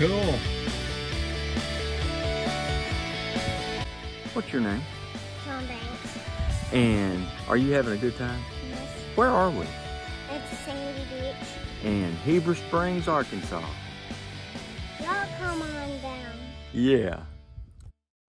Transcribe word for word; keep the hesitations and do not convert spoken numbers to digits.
Cool. What's your name? John Banks. And are you having a good time? Yes. Where are we? It's a sandy beach. In Heber Springs, Arkansas. Y'all come on down. Yeah.